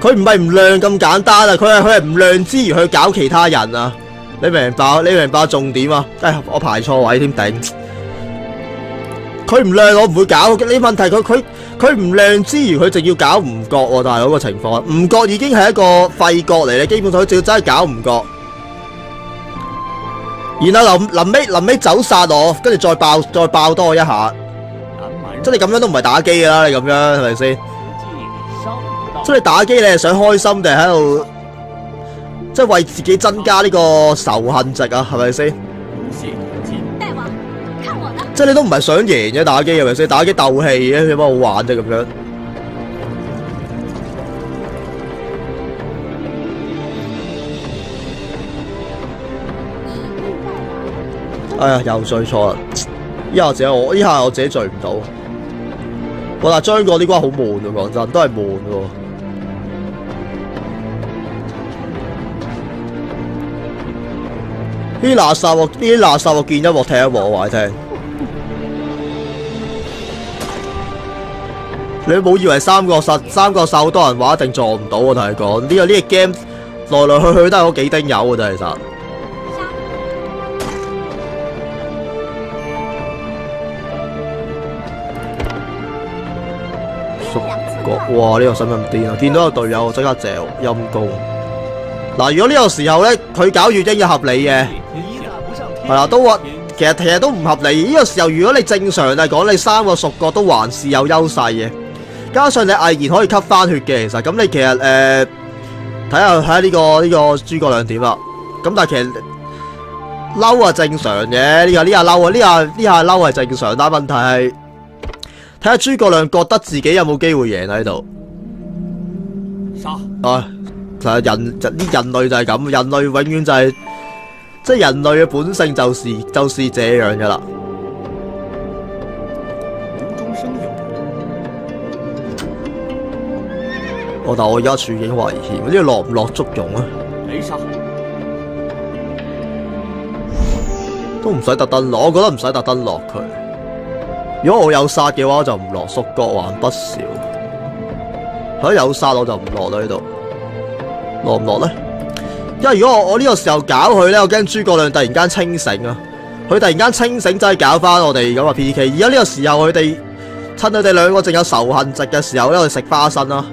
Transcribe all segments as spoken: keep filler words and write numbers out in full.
佢唔係唔亮咁簡單啊！佢係佢係唔亮之餘去搞其他人啊！你明白？你明白重點啊？唉，我排錯位添頂。佢唔亮，我唔會搞。你問題佢佢佢唔亮之餘，佢仲要搞唔覺喎，大佬個情況，唔覺已經係一個廢角嚟咧。基本上佢仲要真係搞唔覺。然後臨臨尾臨尾走殺我，跟住再爆再爆多我一下。即係你咁樣都唔係打機㗎啦，你咁樣係咪先？即係你打機，你係想開心定係喺度，即係為自己增加呢個仇恨值啊？係咪先？即係你都唔係想贏嘅打機係咪先？打機鬥氣嘅，有乜好玩啫咁樣？哎呀，又醉錯啦！依下我自己我依下我自己醉唔到。我話張過啲關好悶喎，講真都係悶喎。呢啲垃圾我呢啲垃圾我見一鑊踢一鑊，我話你聽。你冇以為三國殺三國殺好多人玩一定撞唔到，我同你講呢個呢個 game 來來去去都係嗰幾丁友嘅啫，其實。哇！呢、這個使唔使咁癲啊？見到有隊友即刻嚼陰公。嗱，如果呢個時候咧，佢搞月英嘅合理嘅，係啦，都話其實其實都唔合理。呢、這個時候，如果你正常嚟講，你三個屬角都還是有優勢嘅，加上你毅然可以吸翻血嘅，其實咁你其實誒睇下睇下呢個呢、這個諸葛亮點啦。咁但係其實嬲啊正常嘅，呢下呢下嬲啊，呢下呢下嬲係正常，但係問題係。睇下諸葛亮覺得自己有冇機會贏喺度。啊，其實人啲人類就係咁，人類永遠就係、是、即係人類嘅本性就是就是這樣噶啦。我但我而家處境危險，呢個落唔落足用啊？都唔使特登落，我覺得唔使特登落佢。如果我有殺嘅話，我就唔落，屬角還不少。如果有殺我就唔落啦呢度，落唔落咧？因為如果我我呢個時候搞佢咧，我驚諸葛亮突然間清醒啊！佢突然間清醒真係搞翻我哋咁嘅 P K。而家呢個時候佢哋趁佢哋兩個淨有仇恨值嘅時候咧，我哋食花生啦！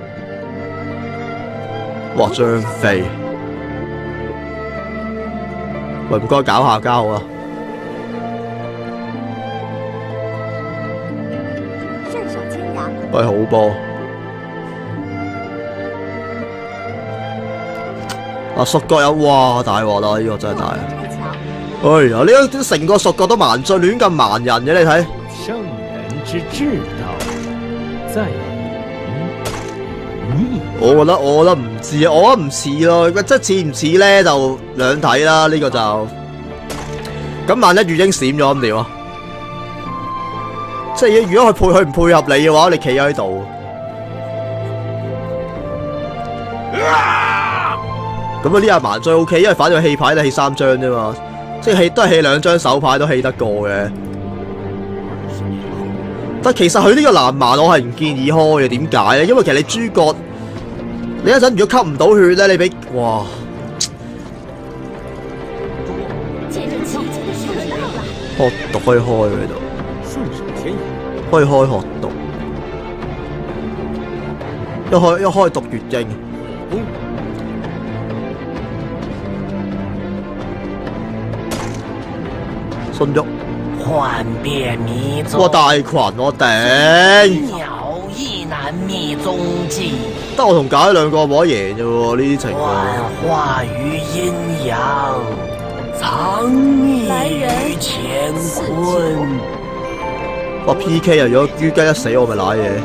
哇，張飛，喂唔該搞下交啊！喂，好波！啊，屬角有哇大鑊啦！呢、這個真係大啊！哎呀，呢個成個屬角都盲醉，亂咁盲人嘅你睇。聖人之至道，在你。我覺得我覺得唔似，我覺得唔似咯。即係似唔似咧，就兩睇啦。呢、這個就咁，萬一月英閃咗咁點啊？即係如果佢配佢唔配合你嘅話，你企喺度。咁啊呢下盲最 O K， 因為反正棄牌都棄三張啫嘛，即係棄都係棄兩張手牌都棄得過嘅。但其實佢呢個藍盲我係唔建議開嘅，點解咧？因為其實你諸葛，你一陣如果吸唔到血咧，你俾哇。學毒可以開喺度。可以開學毒，一開一開毒月英，信喐， 幻變迷蹤， 哇大群我頂， 鳥亦難覓蹤跡， 得我同解兩個冇得贏啫喎，呢啲情況。 幻化於陰陽，藏匿於乾坤。 哇 P K 啊！如果於雞一死，我咪瀨嘢。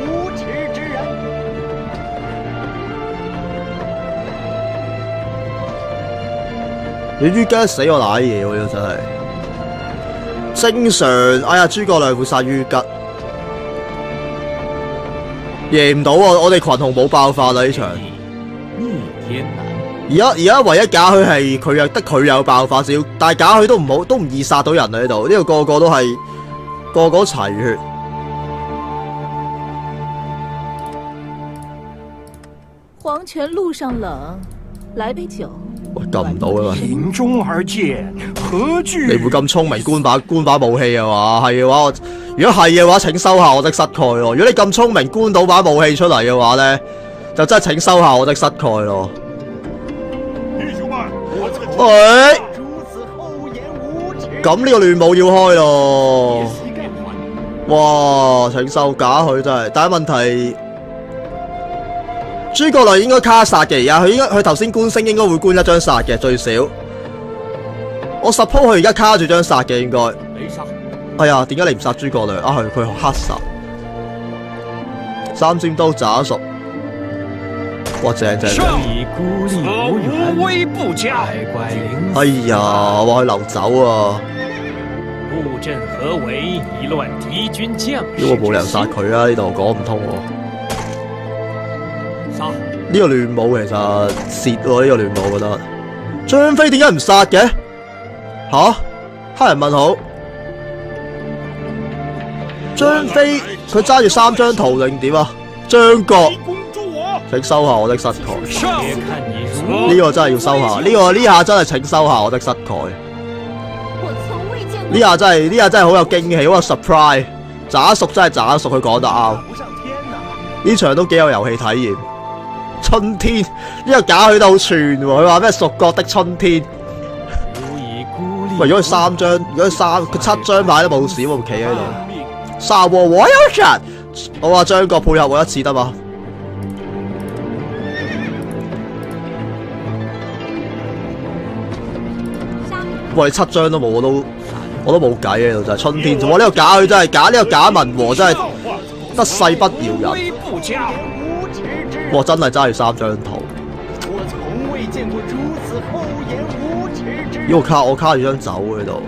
你於雞一死，我瀨嘢喎！呢個真係正常。哎呀，諸葛亮會殺於吉，贏唔到啊！我哋群雄冇爆發啦呢場。而家而家唯一假佢係佢又得佢有爆發少，但係假佢都唔好，都唔易殺到人喺度。呢度個個都係。個個齊血， 黄泉路上冷，来杯酒。 喂，撳唔到啊嘛！ 瓶中而見，何懼？ 你會咁聰明官把官把武器嘅話，係嘅話我，如果係嘅話，請收下我的膝蓋咯。如果你咁聰明官到把武器出嚟嘅話咧，就真係請收下我的膝蓋咯。喂，咁呢個亂舞要開咯。哇，請收假佢真係，但係問題。諸葛亮應該卡殺嘅，而家佢應該佢頭先觀星應該會觀一張殺嘅最少。我 suppose 佢而家卡住張殺嘅應該。哎呀，點解你唔殺諸葛亮啊？佢佢黑殺。三尖刀斬熟。哇，正正正。 無威不加。 哎呀，哇，佢流走啊！ 布陣何為，以亂敵軍將士。 呢個冇理由殺佢啊！呢度講唔通喎。呢個亂舞其實蝕喎，呢個亂舞我覺得。張飛點解唔殺嘅？吓？黑人問號。張飛佢揸住三張圖定點啊？張角，請收下我的膝蓋。呢個真係要收下，呢、這個呢下真係請收下我的膝蓋。呢下真係呢下真係好有驚喜，好有 surprise。渣叔真係渣叔，佢講得啱。呢場都幾有遊戲體驗。春天呢個假佢都好串喎，佢話咩蜀國的春天。喂，如果佢三張，如果佢三佢七張牌都冇事，我企喺度。沙和我有人，我話張國配合我一次得嘛？喂，七張都冇，我都我都冇計喺度，就係春天。我呢個假佢真係假，呢個假文和真係得勢不饒人。哇！真係揸住三張圖。呢個卡我卡住張酒喺度。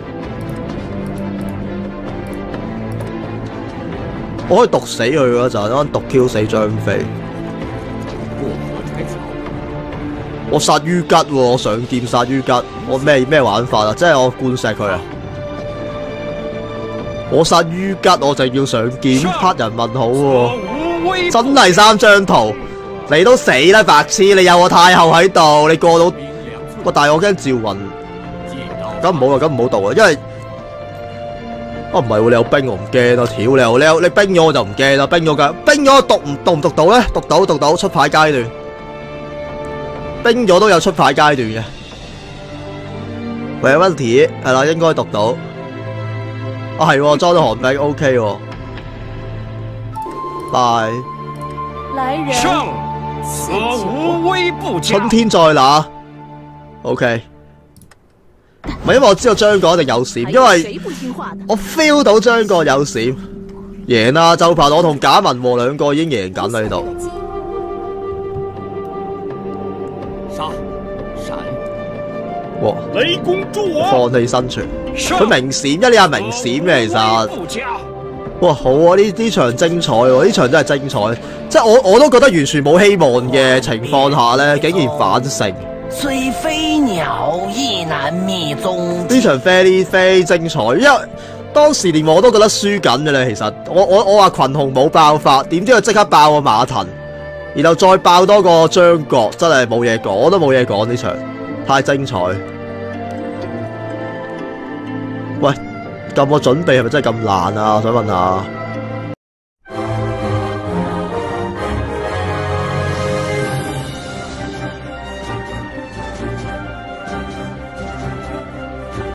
我可以毒死佢嗰陣，安毒 Q 死張飛。我殺於吉喎，我上劍殺於吉，我咩咩玩法啊？即係我灌石佢啊！我殺於吉，我就要上劍，黑人問好喎。真係三張圖，你都死啦白痴！你有我太后喺度，你過到喂，但係我驚趙雲，咁唔好啦，咁唔好讀啊，因為啊唔係喎，你有兵我唔驚咯，屌你有你有你兵咗我就唔驚啦，兵咗㗎，兵咗讀唔讀唔讀到咧？讀到讀到出牌階段，兵咗都有出牌階段嘅。喂，問題係啦，應該讀到。啊係喎，裝咗寒冰 OK 喎。拜。 來人， 此無威不加。 春天在哪 ？OK。唔係因為我知道張國一定有閃，因為我 feel 到張國有閃，贏啦！就憑我同賈文和兩個已經贏緊啦呢度。 殺閃！ 哇！ 雷公助我！ 放棄生存，佢明閃，一呢下明閃嘅其實。哇，好啊！呢呢場精彩喎，呢場真係精彩，即係我我都覺得完全冇希望嘅情況下咧，竟然反勝。 雖飛鳥亦難覓蹤跡。 呢場飛呢飛精彩，因為當時連我都覺得輸緊嘅咧。其實我我我話群雄冇爆發，點知佢即刻爆個馬騰，然後再爆多個張角，真係冇嘢講，我都冇嘢講呢場，太精彩。喂，咁我準備係咪真係咁爛啊？我想問下。